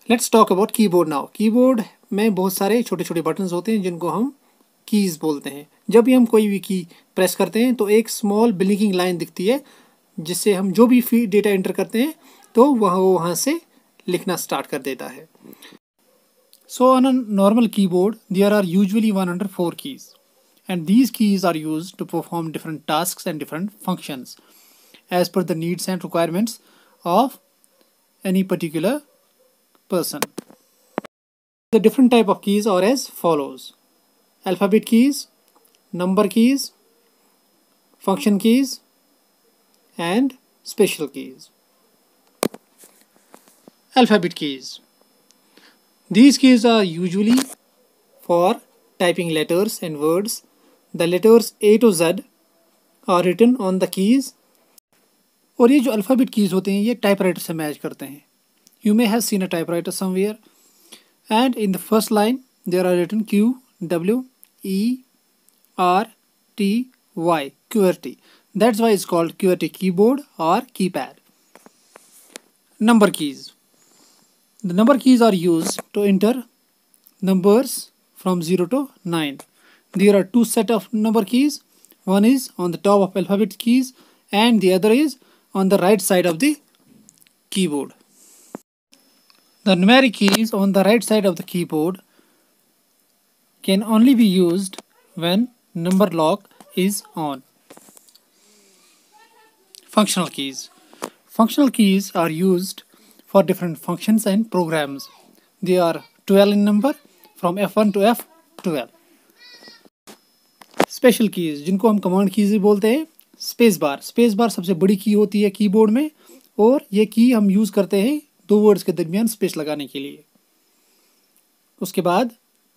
Let's talk about keyboard now. Keyboard में बहुत सारे छोटे छोटे बटन्स होते हैं जिनको हम कीज बोलते हैं। जब भी हम कोई भी की प्रेस करते हैं तो एक स्मॉल ब्लिंकिंग लाइन दिखती है जिससे हम जो भी डेटा एंटर करते हैं तो वहाँ से लिखना स्टार्ट कर देता है। So on a normal keyboard there are usually 104 keys and these keys are used to perform different tasks and different functions as per the needs and requirements of any particular person. The different type of keys are as follows: alphabet keys, number keys, function keys, and special keys. Alphabet keys. These keys are usually for typing letters and words. The letters A to Z are written on the keys. और ये जो alphabet keys होते हैं ये typewriter से match करते हैं. You may have seen a typewriter somewhere. And in the first line there are written Q, W, E, R, T, Y, QWERTY. That's why it's called QWERTY keyboard or keypad. Number keys. The number keys are used to enter numbers from 0 to 9. There are two set of number keys. One is on the top of alphabet keys and the other is on the right side of the keyboard. The numeric keys on the right side of the keyboard can only be used when number lock is on. Functional keys. Functional keys are used for different functions and programs. They are 12 in number from F1 to F12. Special keys जिनको हम command keys भी बोलते हैं. Space bar सबसे बड़ी की होती है कीबोर्ड में और ये की हम यूज़ करते हैं दो वर्ड्स के दरमियान स्पेस लगाने के लिए. उसके बाद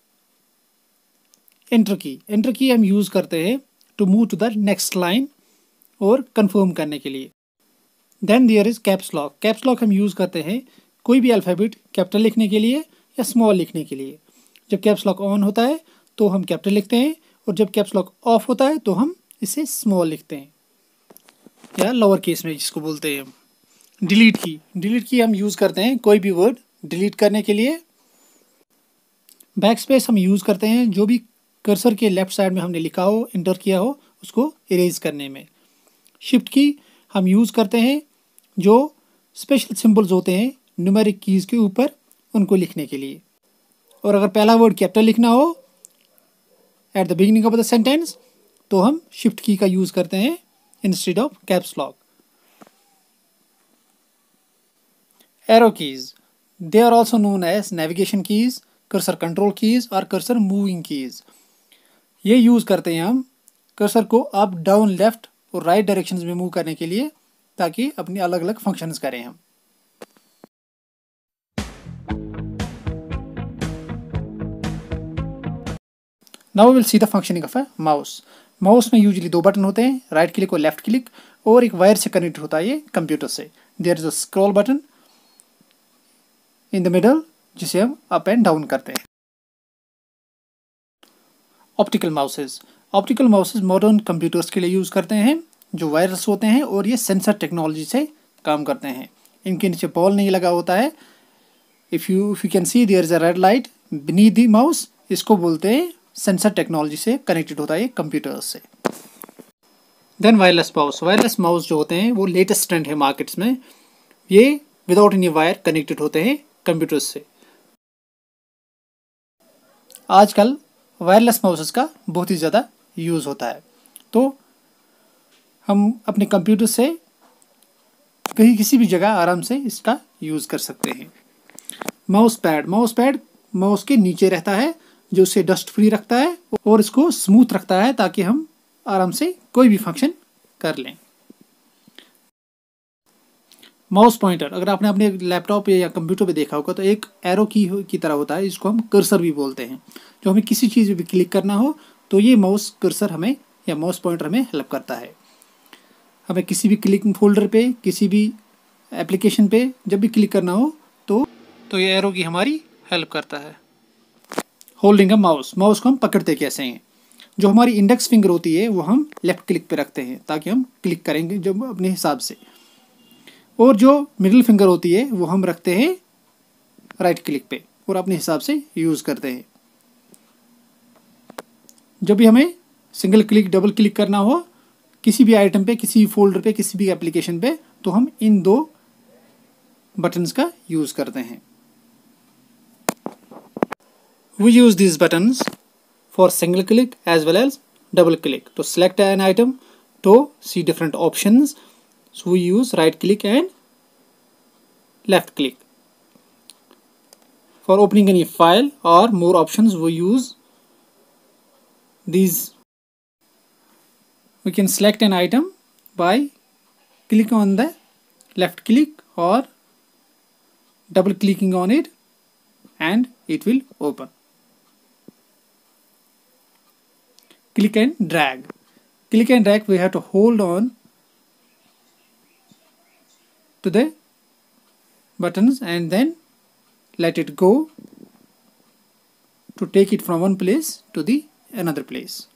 एंटर की हम यूज़ करते हैं to move to the next line और कंफर्म करने के लिए. Then there is caps lock हम यूज़ करते हैं कोई भी अल्फ़ाबेट कैपिटल लिखने के लिए या स्मॉल लिखने के लिए. जब कैप्स लॉक ऑन होता है तो हम कैपिटल लिखते हैं और जब कैप्स लॉक ऑफ होता है तो हम इसे स्मॉल लिखते हैं या लोअर केस में जिसको बोलते हैं. डिलीट की हम यूज़ करते हैं कोई भी वर्ड डिलीट करने के लिए. बैक स्पेस हम यूज़ करते हैं जो भी कर्सर के लेफ्ट साइड में हमने लिखा हो एंटर किया हो उसको इरेज करने में. शिफ्ट की हम यूज़ करते हैं जो स्पेशल सिंबल्स होते हैं न्यूमेरिक कीज़ के ऊपर उनको लिखने के लिए. और अगर पहला वर्ड कैपिटल लिखना हो at the beginning of the sentence तो हम शिफ्ट की का यूज़ करते हैं instead of caps lock. Arrow keys they are also known as navigation keys, cursor control keys और कर्सर मूविंग कीज़. ये यूज़ करते हैं हम कर्सर को अप डाउन लेफ्ट और राइट डायरेक्शंस में मूव करने के लिए ताकि अपने अलग अलग फंक्शंस करें हम. Now we will see the functioning of a mouse. Mouse में यूजुअली दो बटन होते हैं, राइट क्लिक और लेफ्ट क्लिक, और एक वायर से कनेक्ट होता है ये कंप्यूटर से. There is a scroll button in the middle जिसे हम अप एंड डाउन करते हैं. ऑप्टिकल माउसेज मॉडर्न कंप्यूटर्स के लिए यूज़ करते हैं जो वायरलेस होते हैं और ये सेंसर टेक्नोलॉजी से काम करते हैं. इनके नीचे बॉल नहीं लगा होता है. If you can see there is a red light beneath the mouse. इसको बोलते हैं सेंसर टेक्नोलॉजी से कनेक्टेड होता है कंप्यूटर्स से. देन वायरलेस माउस जो होते हैं वो लेटेस्ट ट्रेंड है मार्केट्स में. ये विदाउट एनी वायर कनेक्टेड होते हैं कंप्यूटर्स से. आजकल वायरलेस माउसेस का बहुत ही ज़्यादा यूज़ होता है तो हम अपने कंप्यूटर से कहीं किसी भी जगह आराम से इसका यूज़ कर सकते हैं. माउस पैड माउस के नीचे रहता है जो उसे डस्ट फ्री रखता है और इसको स्मूथ रखता है ताकि हम आराम से कोई भी फंक्शन कर लें. माउस पॉइंटर अगर आपने अपने लैपटॉप या कंप्यूटर पे देखा होगा तो एक एरो की तरह होता है जिसको हम कर्सर भी बोलते हैं. जो हमें किसी चीज़ पे क्लिक करना हो तो ये माउस कर्सर हमें या माउस पॉइंटर हमें हेल्प करता है. हमें किसी भी क्लिक फोल्डर पे किसी भी एप्लीकेशन पे जब भी क्लिक करना हो तो ये एरो की हमारी हेल्प करता है. होल्डिंग अ माउस को हम पकड़ते कैसे हैं. जो हमारी इंडेक्स फिंगर होती है वो हम लेफ्ट क्लिक पे रखते हैं ताकि हम क्लिक करेंगे जब अपने हिसाब से. और जो मिडिल फिंगर होती है वो हम रखते हैं राइट क्लिक पे और अपने हिसाब से यूज़ करते हैं। जब भी हमें सिंगल क्लिक डबल क्लिक करना हो किसी भी आइटम पे, किसी भी फोल्डर पे, किसी भी एप्लीकेशन पे, तो हम इन दो बटन्स का यूज़ करते हैं। We use these buttons for single click as well as double click. To select an item, to see different options, so we use right click and left click. For opening any file or more options, we use these. We can select an item by clicking on the left click or double clicking on it, and it will open. Click and drag. Click and drag, we have to hold on to the buttons and then let it go to take it from one place to the another place.